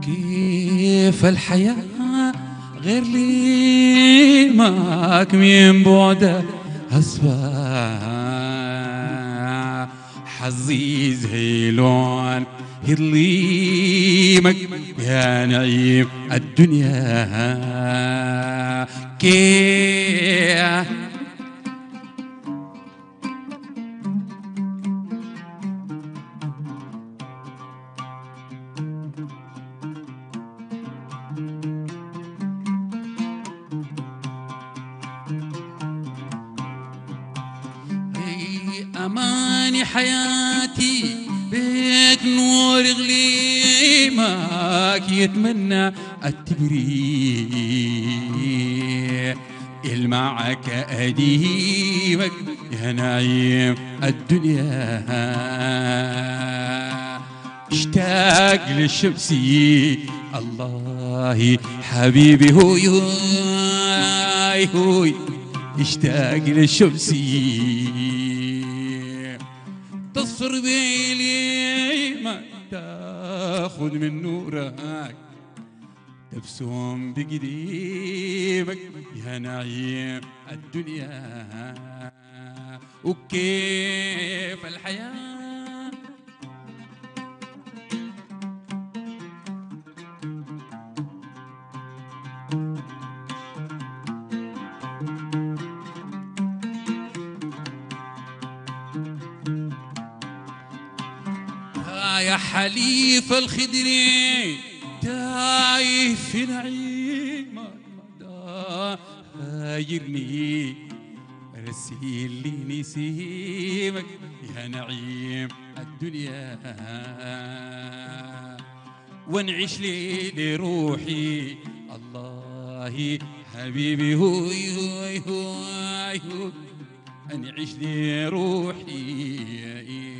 وكيف الحياة غير لي معك من بعدك أصبح حظي زيلون يظلمك يا نعيم الدنيا كيف أماني حياتي بيت نور غليمك يتمنى التبريد المعك أديمك يا نعيم الدنيا اشتاق للشمسي الله حبيبي هوي هوي هوي اشتاق للشمسي تصفر بيلي ما تاخذ من نورك تبسم بقديمك يا نعيم الدنيا وكيف الحياة يا حليف الخدري تايه في نعيمك هاجرني رسيل لي نسيمك يا نعيم الدنيا ونعيش لي لروحي الله حبيبي هوي هوي هوي هوي نعيش لروحي